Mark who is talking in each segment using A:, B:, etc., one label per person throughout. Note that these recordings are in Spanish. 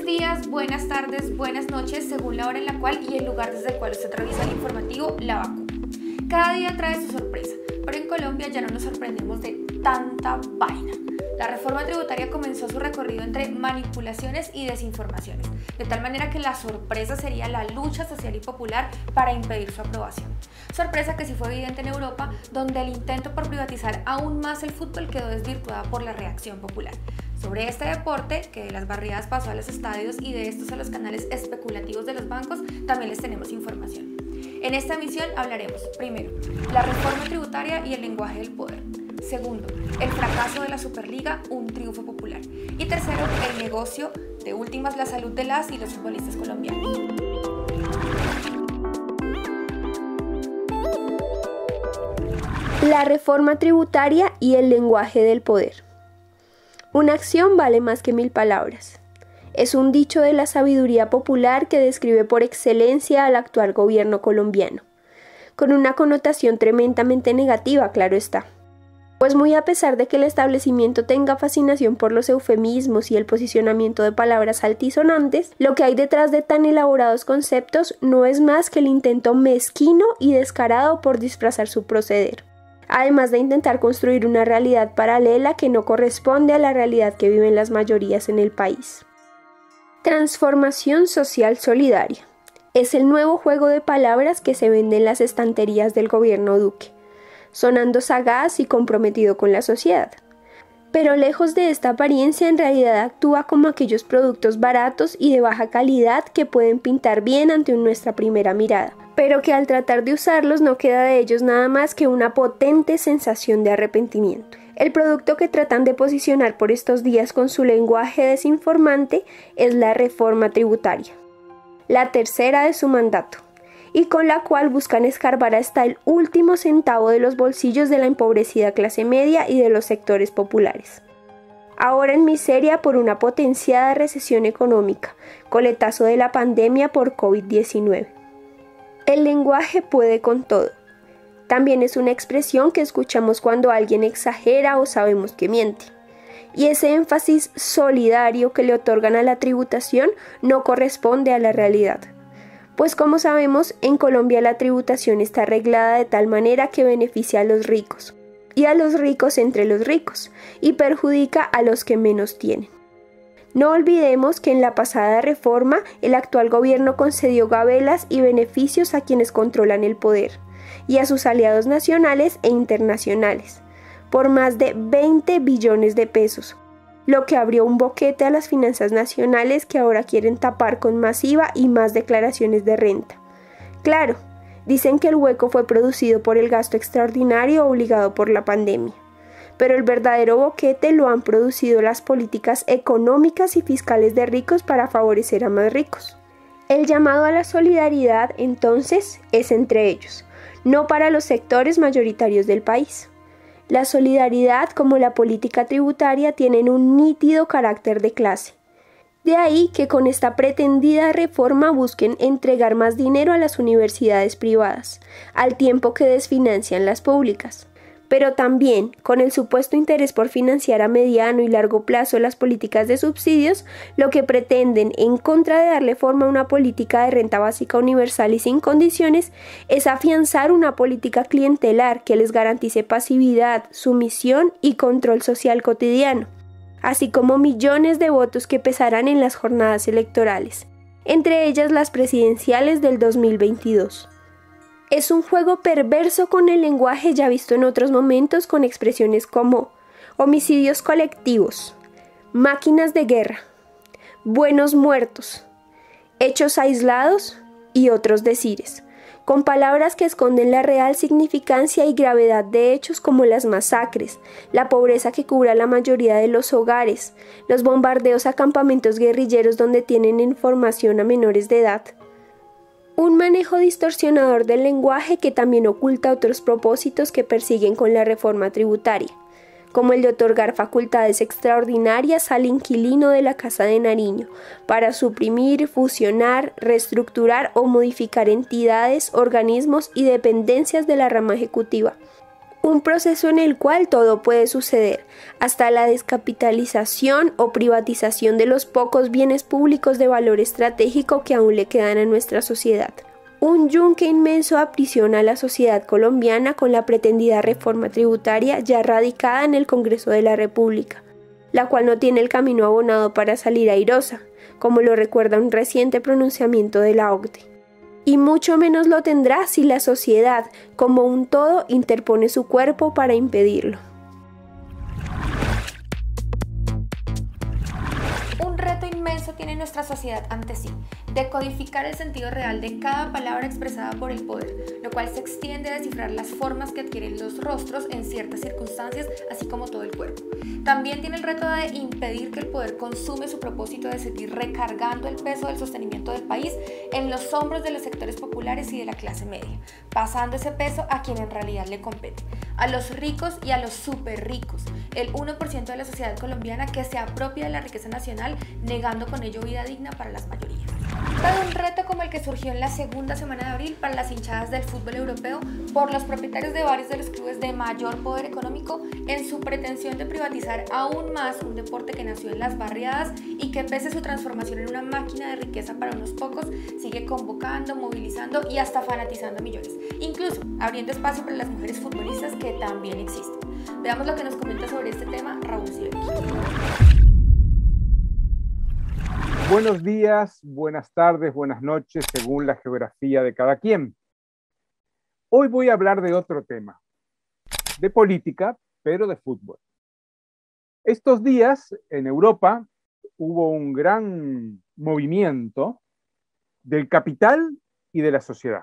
A: días, buenas tardes, buenas noches, según la hora en la cual y el lugar desde el cual usted revisa el informativo La Vacuna. Cada día trae su sorpresa, pero en Colombia ya no nos sorprendemos de tanta vaina. La reforma tributaria comenzó su recorrido entre manipulaciones y desinformaciones, de tal manera que la sorpresa sería la lucha social y popular para impedir su aprobación. Sorpresa que sí fue evidente en Europa, donde el intento por privatizar aún más el fútbol quedó desvirtuada por la reacción popular. Sobre este deporte, que de las barriadas pasó a los estadios y de estos a los canales especulativos de los bancos, también les tenemos información. En esta emisión hablaremos, primero, la reforma tributaria y el lenguaje del poder. Segundo, el fracaso de la Superliga, un triunfo popular. Y tercero, el negocio, de últimas, la salud de las y los futbolistas colombianos.
B: La reforma tributaria y el lenguaje del poder. Una acción vale más que 1000 palabras. Es un dicho de la sabiduría popular que describe por excelencia al actual gobierno colombiano, con una connotación tremendamente negativa, claro está. Pues muy a pesar de que el establecimiento tenga fascinación por los eufemismos y el posicionamiento de palabras altisonantes, lo que hay detrás de tan elaborados conceptos no es más que el intento mezquino y descarado por disfrazar su proceder, además de intentar construir una realidad paralela que no corresponde a la realidad que viven las mayorías en el país. Transformación social solidaria. Es el nuevo juego de palabras que se vende en las estanterías del gobierno Duque, sonando sagaz y comprometido con la sociedad. Pero lejos de esta apariencia, en realidad actúa como aquellos productos baratos y de baja calidad que pueden pintar bien ante nuestra primera mirada, pero que al tratar de usarlos no queda de ellos nada más que una potente sensación de arrepentimiento. El producto que tratan de posicionar por estos días con su lenguaje desinformante es la reforma tributaria, la tercera de su mandato, y con la cual buscan escarbar hasta el último centavo de los bolsillos de la empobrecida clase media y de los sectores populares. Ahora en miseria por una potenciada recesión económica, coletazo de la pandemia por COVID-19. El lenguaje puede con todo. También es una expresión que escuchamos cuando alguien exagera o sabemos que miente. Y ese énfasis solidario que le otorgan a la tributación no corresponde a la realidad. Pues como sabemos, en Colombia la tributación está arreglada de tal manera que beneficia a los ricos, y a los ricos entre los ricos, y perjudica a los que menos tienen. No olvidemos que en la pasada reforma el actual gobierno concedió gabelas y beneficios a quienes controlan el poder, y a sus aliados nacionales e internacionales, por más de 20 billones de pesos, lo que abrió un boquete a las finanzas nacionales que ahora quieren tapar con más IVA y más declaraciones de renta. Claro, dicen que el hueco fue producido por el gasto extraordinario obligado por la pandemia, pero el verdadero boquete lo han producido las políticas económicas y fiscales de ricos para favorecer a más ricos. El llamado a la solidaridad, entonces, es entre ellos, no para los sectores mayoritarios del país. La solidaridad como la política tributaria tienen un nítido carácter de clase. De ahí que con esta pretendida reforma busquen entregar más dinero a las universidades privadas, al tiempo que desfinancian las públicas. Pero también con el supuesto interés por financiar a mediano y largo plazo las políticas de subsidios, lo que pretenden, en contra de darle forma a una política de renta básica universal y sin condiciones, es afianzar una política clientelar que les garantice pasividad, sumisión y control social cotidiano, así como millones de votos que pesarán en las jornadas electorales, entre ellas las presidenciales del 2022. Es un juego perverso con el lenguaje ya visto en otros momentos con expresiones como homicidios colectivos, máquinas de guerra, buenos muertos, hechos aislados y otros decires, con palabras que esconden la real significancia y gravedad de hechos como las masacres, la pobreza que cubre a la mayoría de los hogares, los bombardeos a campamentos guerrilleros donde tienen en formación a menores de edad. Un manejo distorsionador del lenguaje que también oculta otros propósitos que persiguen con la reforma tributaria, como el de otorgar facultades extraordinarias al inquilino de la Casa de Nariño para suprimir, fusionar, reestructurar o modificar entidades, organismos y dependencias de la rama ejecutiva. Un proceso en el cual todo puede suceder, hasta la descapitalización o privatización de los pocos bienes públicos de valor estratégico que aún le quedan a nuestra sociedad. Un yunque inmenso aprisiona a la sociedad colombiana con la pretendida reforma tributaria ya radicada en el Congreso de la República, la cual no tiene el camino abonado para salir airosa, como lo recuerda un reciente pronunciamiento de la OCDE. Y mucho menos lo tendrá si la sociedad, como un todo, interpone su cuerpo para impedirlo.
A: Un reto inmenso tiene nuestra sociedad ante sí, decodificar el sentido real de cada palabra expresada por el poder, lo cual se extiende a descifrar las formas que adquieren los rostros en ciertas circunstancias, así como todo el cuerpo. También tiene el reto de impedir que el poder consume su propósito de seguir recargando el peso del sostenimiento del país en los hombros de los sectores populares y de la clase media, pasando ese peso a quien en realidad le compete, a los ricos y a los súper ricos, el 1% de la sociedad colombiana que se apropia de la riqueza nacional, negando con ello vida digna para las mayorías. Todo un reto como el que surgió en la segunda semana de abril para las hinchadas del fútbol europeo por los propietarios de varios de los clubes de mayor poder económico en su pretensión de privatizar aún más un deporte que nació en las barriadas y que pese a su transformación en una máquina de riqueza para unos pocos, sigue convocando, movilizando y hasta fanatizando a millones, incluso abriendo espacio para las mujeres futbolistas que también existen. Veamos lo que nos comenta sobre este tema Raúl Sibeki.
C: Buenos días, buenas tardes, buenas noches, según la geografía de cada quien. Hoy voy a hablar de otro tema, de política, pero de fútbol. Estos días en Europa hubo un gran movimiento del capital y de la sociedad.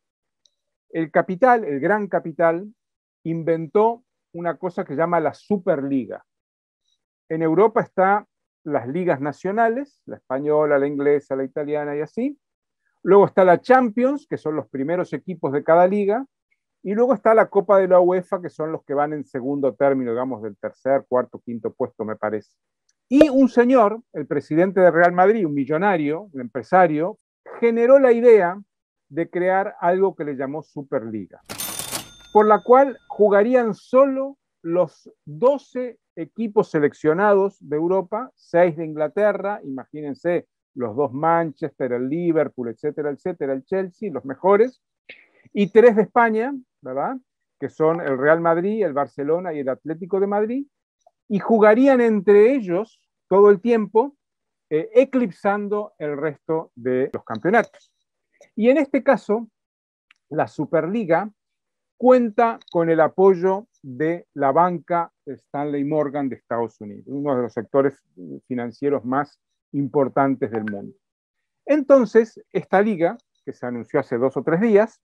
C: El capital, el gran capital, inventó una cosa que se llama la Superliga. En Europa están las ligas nacionales, la española, la inglesa, la italiana y así. Luego está la Champions, que son los primeros equipos de cada liga. Y luego está la Copa de la UEFA, que son los que van en segundo término, digamos, del tercer, cuarto, quinto puesto, me parece. Y un señor, el presidente de Real Madrid, un millonario, un empresario, generó la idea de crear algo que le llamó Superliga, por la cual jugarían solo los 12 equipos seleccionados de Europa, 6 de Inglaterra, imagínense los 2 Manchester, el Liverpool, etcétera, etcétera, el Chelsea, los mejores, y 3 de España, ¿verdad? Que son el Real Madrid, el Barcelona y el Atlético de Madrid, y jugarían entre ellos todo el tiempo, eclipsando el resto de los campeonatos. Y en este caso, la Superliga cuenta con el apoyo de la banca Stanley Morgan de Estados Unidos, uno de los sectores financieros más importantes del mundo. Entonces, esta liga, que se anunció hace 2 o 3 días,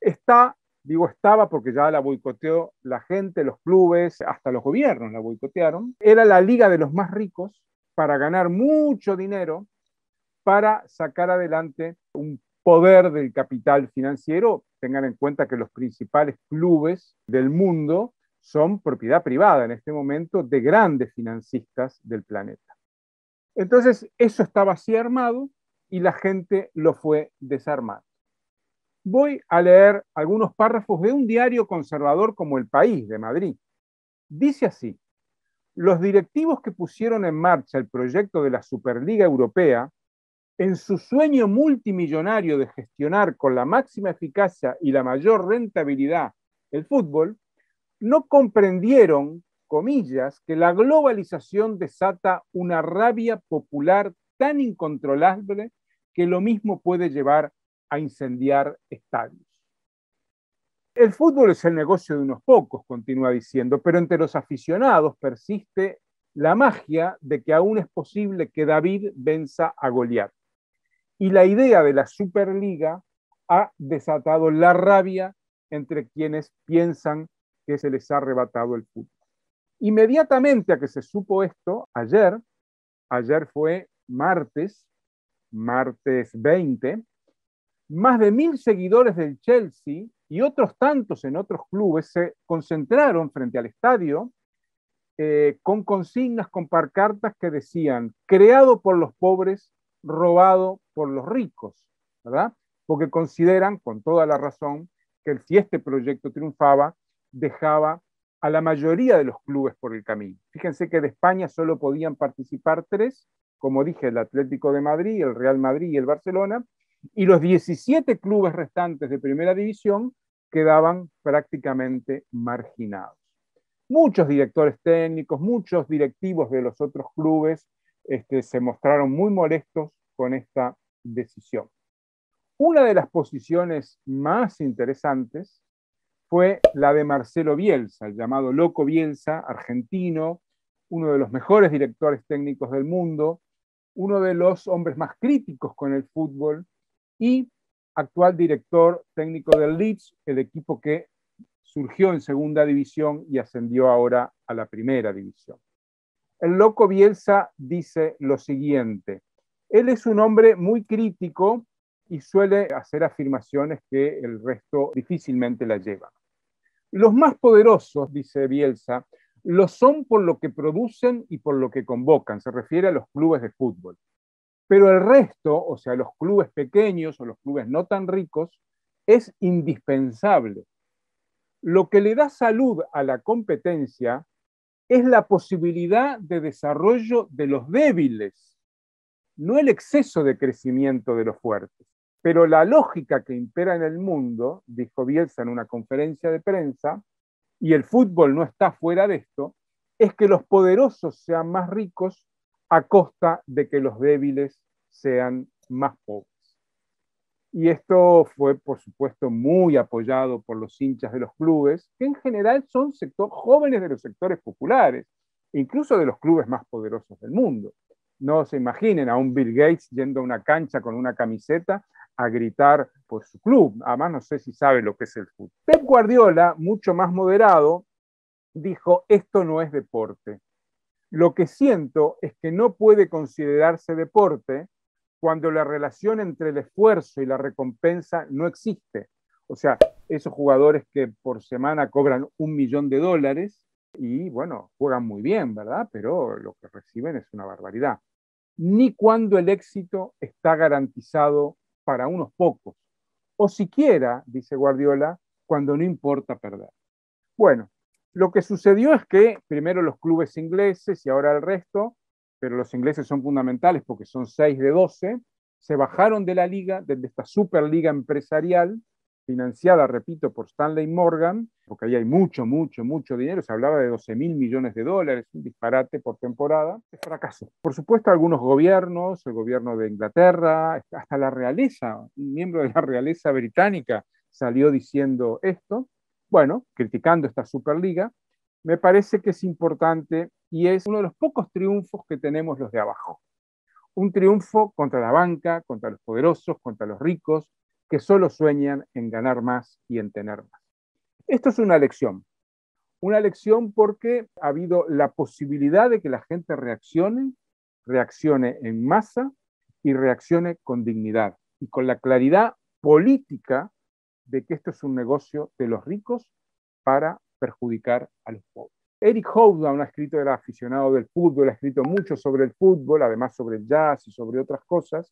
C: estaba porque ya la boicoteó la gente, los clubes, hasta los gobiernos la boicotearon. Era la liga de los más ricos para ganar mucho dinero, para sacar adelante un poder del capital financiero. Tengan en cuenta que los principales clubes del mundo son propiedad privada en este momento de grandes financistas del planeta. Entonces, eso estaba así armado y la gente lo fue desarmando. Voy a leer algunos párrafos de un diario conservador como El País de Madrid. Dice así: los directivos que pusieron en marcha el proyecto de la Superliga Europea, en su sueño multimillonario de gestionar con la máxima eficacia y la mayor rentabilidad el fútbol, no comprendieron, comillas, que la globalización desata una rabia popular tan incontrolable que lo mismo puede llevar a incendiar estadios. El fútbol es el negocio de unos pocos, continúa diciendo, pero entre los aficionados persiste la magia de que aún es posible que David venza a Goliat. Y la idea de la Superliga ha desatado la rabia entre quienes piensan que se les ha arrebatado el fútbol. Inmediatamente a que se supo esto, ayer fue martes 20, más de 1000 seguidores del Chelsea y otros tantos en otros clubes se concentraron frente al estadio con consignas, con pancartas que decían: creado por los pobres, robado por los ricos, ¿verdad? Porque consideran, con toda la razón, que si este proyecto triunfaba, dejaba a la mayoría de los clubes por el camino. Fíjense que de España solo podían participar 3, como dije, el Atlético de Madrid, el Real Madrid y el Barcelona, y los 17 clubes restantes de primera división quedaban prácticamente marginados. Muchos directores técnicos, muchos directivos de los otros clubes se mostraron muy molestos con esta decisión. Una de las posiciones más interesantes fue la de Marcelo Bielsa, el llamado Loco Bielsa, argentino, uno de los mejores directores técnicos del mundo, uno de los hombres más críticos con el fútbol y actual director técnico del Leeds, el equipo que surgió en segunda división y ascendió ahora a la primera división. El Loco Bielsa dice lo siguiente: él es un hombre muy crítico y suele hacer afirmaciones que el resto difícilmente la llevan. Los más poderosos, dice Bielsa, lo son por lo que producen y por lo que convocan, se refiere a los clubes de fútbol. Pero el resto, o sea, los clubes pequeños o los clubes no tan ricos, es indispensable. Lo que le da salud a la competencia es la posibilidad de desarrollo de los débiles, no el exceso de crecimiento de los fuertes. Pero la lógica que impera en el mundo, dijo Bielsa en una conferencia de prensa, y el fútbol no está fuera de esto, es que los poderosos sean más ricos a costa de que los débiles sean más pobres. Y esto fue, por supuesto, muy apoyado por los hinchas de los clubes, que en general son jóvenes de los sectores populares, incluso de los clubes más poderosos del mundo. No se imaginen a un Bill Gates yendo a una cancha con una camiseta a gritar por su club. Además, no sé si sabe lo que es el fútbol. Pep Guardiola, mucho más moderado, dijo: esto no es deporte. Lo que siento es que no puede considerarse deporte cuando la relación entre el esfuerzo y la recompensa no existe. O sea, esos jugadores que por semana cobran $1 millón y, bueno, juegan muy bien, ¿verdad? Pero lo que reciben es una barbaridad. Ni cuando el éxito está garantizado para unos pocos. O siquiera, dice Guardiola, cuando no importa perder. Bueno, lo que sucedió es que primero los clubes ingleses y ahora el resto, pero los ingleses son fundamentales porque son 6 de 12, se bajaron de la liga, de esta superliga empresarial, financiada, repito, por Stanley Morgan, porque ahí hay mucho dinero, se hablaba de $12.000 millones, un disparate por temporada, fracasó. Por supuesto, algunos gobiernos, el gobierno de Inglaterra, hasta la realeza, un miembro de la realeza británica salió diciendo esto, bueno, criticando esta superliga. Me parece que es importante y es uno de los pocos triunfos que tenemos los de abajo. Un triunfo contra la banca, contra los poderosos, contra los ricos, que solo sueñan en ganar más y en tener más. Esto es una lección porque ha habido la posibilidad de que la gente reaccione en masa y reaccione con dignidad y con la claridad política de que esto es un negocio de los ricos para perjudicar a los pobres. Eric Hobsbawm, un escritor aficionado del fútbol, ha escrito mucho sobre el fútbol, además sobre el jazz y sobre otras cosas,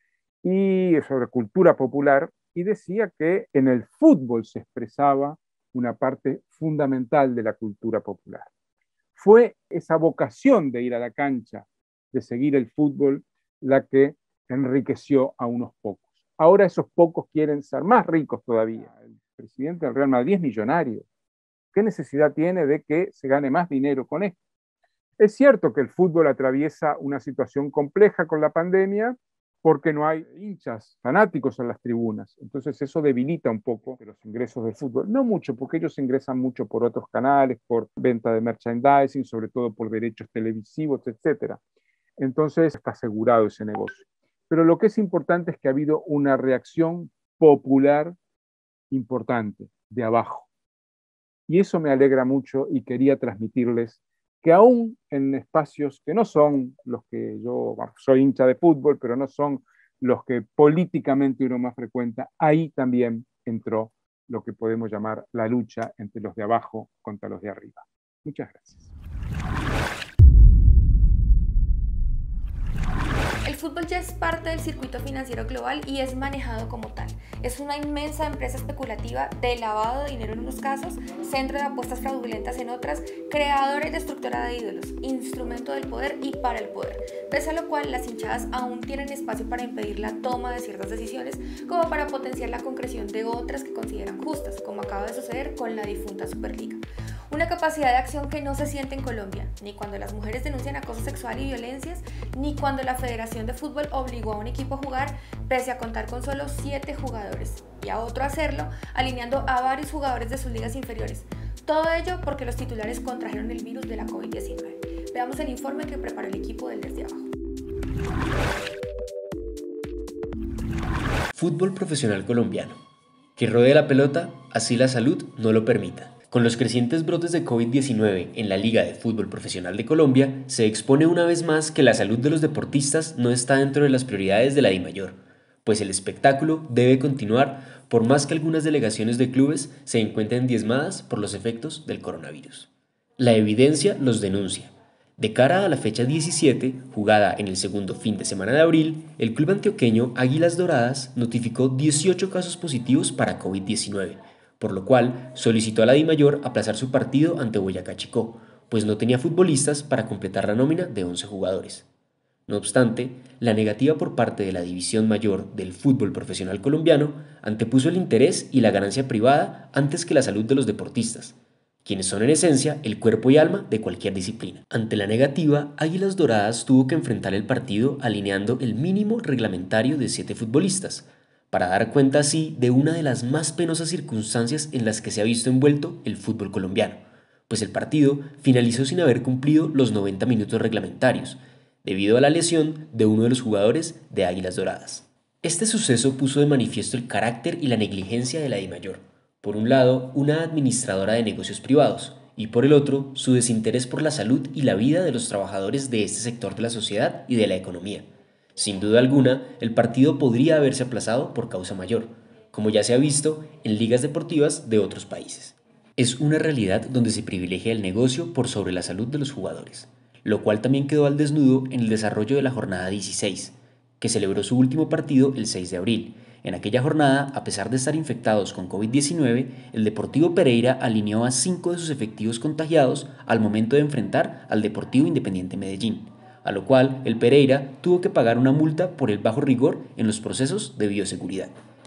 C: y sobre cultura popular, y decía que en el fútbol se expresaba una parte fundamental de la cultura popular. Fue esa vocación de ir a la cancha, de seguir el fútbol, la que enriqueció a unos pocos. Ahora esos pocos quieren ser más ricos todavía. El presidente del Real Madrid es millonario. ¿Qué necesidad tiene de que se gane más dinero con esto? Es cierto que el fútbol atraviesa una situación compleja con la pandemia porque no hay hinchas fanáticos en las tribunas. Entonces eso debilita un poco los ingresos del fútbol. No mucho, porque ellos ingresan mucho por otros canales, por venta de merchandising, sobre todo por derechos televisivos, etc. Entonces está asegurado ese negocio. Pero lo que es importante es que ha habido una reacción popular importante, de abajo. Y eso me alegra mucho y quería transmitirles que aún en espacios que no son los que yo soy hincha de fútbol, pero no son los que políticamente uno más frecuenta, ahí también entró lo que podemos llamar la lucha entre los de abajo contra los de arriba. Muchas gracias.
A: fútbol ya es parte del circuito financiero global y es manejado como tal. Es una inmensa empresa especulativa de lavado de dinero en unos casos, centro de apuestas fraudulentas en otras, creadora y destructora de ídolos, instrumento del poder y para el poder, pese a lo cual las hinchadas aún tienen espacio para impedir la toma de ciertas decisiones como para potenciar la concreción de otras que consideran justas, como acaba de suceder con la difunta Superliga. Una capacidad de acción que no se siente en Colombia, ni cuando las mujeres denuncian acoso sexual y violencias, ni cuando la Federación de Fútbol obligó a un equipo a jugar pese a contar con solo 7 jugadores, y a otro a hacerlo, alineando a varios jugadores de sus ligas inferiores. Todo ello porque los titulares contrajeron el virus de la COVID-19. Veamos el informe que preparó el equipo del Desde Abajo.
D: Fútbol profesional colombiano. Que rodee la pelota, así la salud no lo permita. Con los crecientes brotes de COVID-19 en la Liga de Fútbol Profesional de Colombia, se expone una vez más que la salud de los deportistas no está dentro de las prioridades de la DIMAYOR, pues el espectáculo debe continuar por más que algunas delegaciones de clubes se encuentren diezmadas por los efectos del coronavirus. La evidencia los denuncia. De cara a la fecha 17, jugada en el segundo fin de semana de abril, el club antioqueño Águilas Doradas notificó 18 casos positivos para COVID-19, por lo cual solicitó a la DIMAYOR aplazar su partido ante Boyacá Chicó, pues no tenía futbolistas para completar la nómina de 11 jugadores. No obstante, la negativa por parte de la División Mayor del fútbol profesional colombiano antepuso el interés y la ganancia privada antes que la salud de los deportistas, quienes son en esencia el cuerpo y alma de cualquier disciplina. Ante la negativa, Águilas Doradas tuvo que enfrentar el partido alineando el mínimo reglamentario de 7 futbolistas, para dar cuenta así de una de las más penosas circunstancias en las que se ha visto envuelto el fútbol colombiano, pues el partido finalizó sin haber cumplido los 90 minutos reglamentarios, debido a la lesión de uno de los jugadores de Águilas Doradas. Este suceso puso de manifiesto el carácter y la negligencia de la DIMAYOR. Por un lado, una administradora de negocios privados, y por el otro, su desinterés por la salud y la vida de los trabajadores de este sector de la sociedad y de la economía. Sin duda alguna, el partido podría haberse aplazado por causa mayor, como ya se ha visto en ligas deportivas de otros países. Es una realidad donde se privilegia el negocio por sobre la salud de los jugadores, lo cual también quedó al desnudo en el desarrollo de la jornada 16, que celebró su último partido el 6 de abril. En aquella jornada, a pesar de estar infectados con COVID-19, el Deportivo Pereira alineó a 5 de sus efectivos contagiados al momento de enfrentar al Deportivo Independiente Medellín, a lo cual el Pereira tuvo que pagar una multa por el bajo rigor en los procesos de bioseguridad.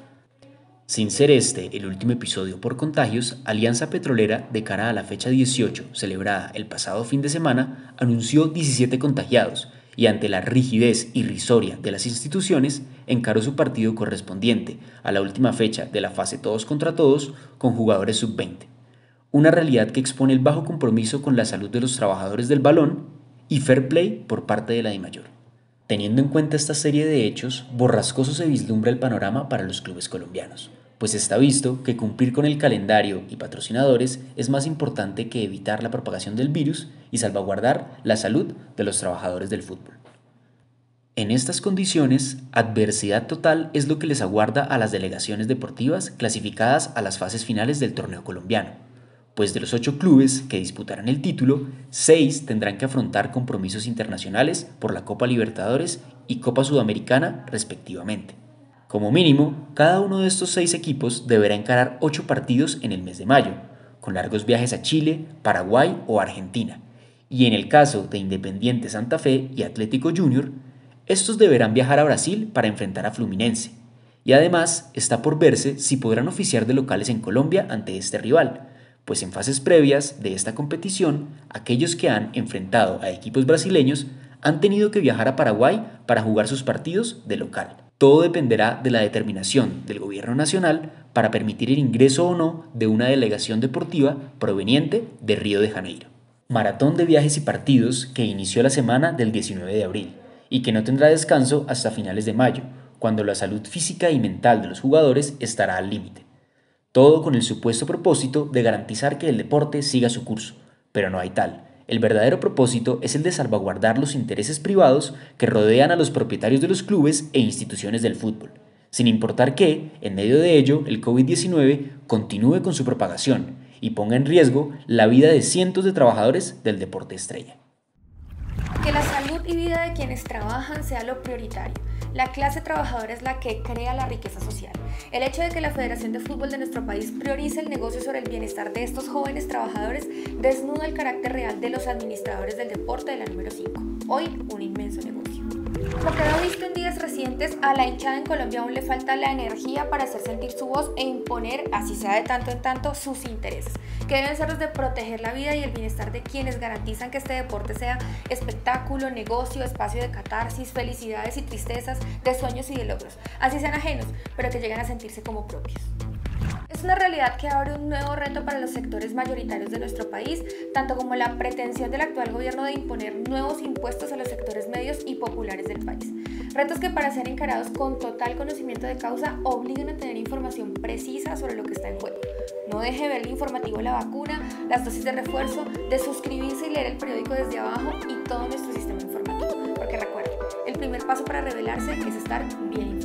D: Sin ser este el último episodio por contagios, Alianza Petrolera, de cara a la fecha 18, celebrada el pasado fin de semana, anunció 17 contagiados y ante la rigidez irrisoria de las instituciones, encaró su partido correspondiente a la última fecha de la fase todos contra todos con jugadores sub-20. Una realidad que expone el bajo compromiso con la salud de los trabajadores del balón y fair play por parte de la DIMAYOR. Teniendo en cuenta esta serie de hechos, borrascoso se vislumbra el panorama para los clubes colombianos, pues está visto que cumplir con el calendario y patrocinadores es más importante que evitar la propagación del virus y salvaguardar la salud de los trabajadores del fútbol. En estas condiciones, adversidad total es lo que les aguarda a las delegaciones deportivas clasificadas a las fases finales del torneo colombiano, pues de los 8 clubes que disputarán el título, 6 tendrán que afrontar compromisos internacionales por la Copa Libertadores y Copa Sudamericana respectivamente. Como mínimo, cada uno de estos 6 equipos deberá encarar 8 partidos en el mes de mayo, con largos viajes a Chile, Paraguay o Argentina, y en el caso de Independiente Santa Fe y Atlético Junior, estos deberán viajar a Brasil para enfrentar a Fluminense, y además está por verse si podrán oficiar de locales en Colombia ante este rival, pues en fases previas de esta competición, aquellos que han enfrentado a equipos brasileños han tenido que viajar a Paraguay para jugar sus partidos de local. Todo dependerá de la determinación del gobierno nacional para permitir el ingreso o no de una delegación deportiva proveniente de Río de Janeiro. Maratón de viajes y partidos que inició la semana del 19 de abril y que no tendrá descanso hasta finales de mayo, cuando la salud física y mental de los jugadores estará al límite. Todo con el supuesto propósito de garantizar que el deporte siga su curso, pero no hay tal. El verdadero propósito es el de salvaguardar los intereses privados que rodean a los propietarios de los clubes e instituciones del fútbol, sin importar que, en medio de ello, el COVID-19 continúe con su propagación y ponga en riesgo la vida de cientos de trabajadores del deporte estrella.
A: Que la salud y vida de quienes trabajan sea lo prioritario. La clase trabajadora es la que crea la riqueza social. El hecho de que la Federación de Fútbol de nuestro país priorice el negocio sobre el bienestar de estos jóvenes trabajadores desnuda el carácter real de los administradores del deporte de la número 5. Hoy, un inmenso negocio. Como quedó visto en días recientes, a la hinchada en Colombia aún le falta la energía para hacer sentir su voz e imponer, así sea de tanto en tanto, sus intereses, que deben ser los de proteger la vida y el bienestar de quienes garantizan que este deporte sea espectáculo, negocio, espacio de catarsis, felicidades y tristezas, de sueños y de logros, así sean ajenos, pero que lleguen a sentirse como propios. Es una realidad que abre un nuevo reto para los sectores mayoritarios de nuestro país, tanto como la pretensión del actual gobierno de imponer nuevos impuestos a los sectores medios y populares del país. Retos que, para ser encarados con total conocimiento de causa, obligan a tener información precisa sobre lo que está en juego. No deje ver el informativo La Vacuna, las dosis de refuerzo, de suscribirse y leer el periódico desde abajo y todo nuestro sistema informativo. Porque recuerden, el primer paso para rebelarse es estar bien informado.